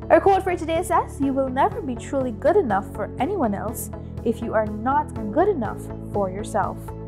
Our quote for today says, "You will never be truly good enough for anyone else if you are not good enough for yourself."